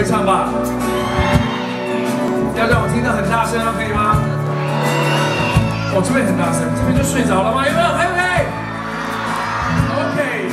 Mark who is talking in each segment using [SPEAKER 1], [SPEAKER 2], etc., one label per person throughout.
[SPEAKER 1] 会唱吧？要让我听到很大声啊，可以吗？哦，这边很大声，这边就睡着了吗？有没有？还有没？OK。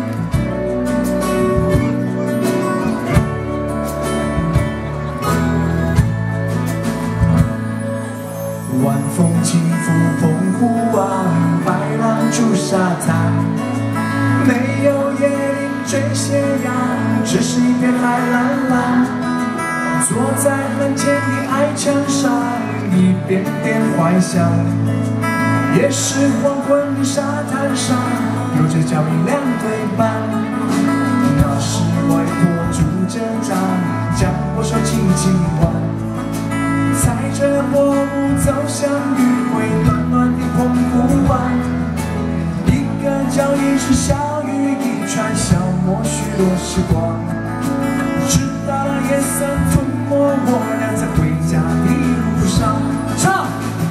[SPEAKER 2] 晚风起伏，澎湖湾，白浪逐沙滩，没有椰林缀斜阳，只是一片海蓝蓝。坐在门前的矮墙上，一点点幻想。也是黄昏的沙滩上，有着脚印两对半。那时外婆拄着杖，将我手轻轻挽。踩着薄雾走向余晖暖暖的澎湖湾，一个脚印是小雨一串，消磨许多时光。直到了夜色吞没我俩在回家的路上，唱。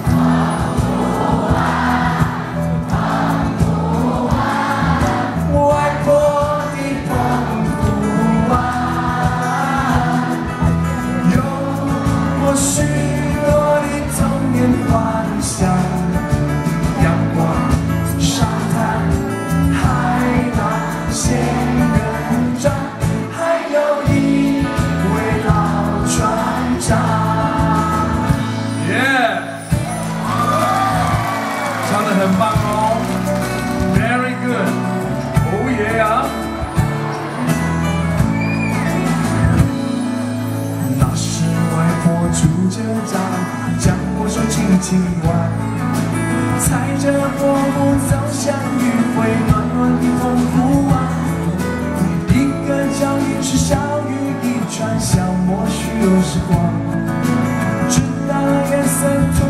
[SPEAKER 2] 外婆的澎湖湾，有我许多的童年幻想，阳光、沙滩、海浪、仙人掌，还有一位老船长。
[SPEAKER 1] 耶，唱得很棒哦 ，Very good， 哦耶啊！
[SPEAKER 2] 那时外婆拄着杖，将我手轻轻挽，踩着薄雾走向余晖暖暖的澎湖湾。一个脚印是小雨一串，消磨许多时光。直到夜色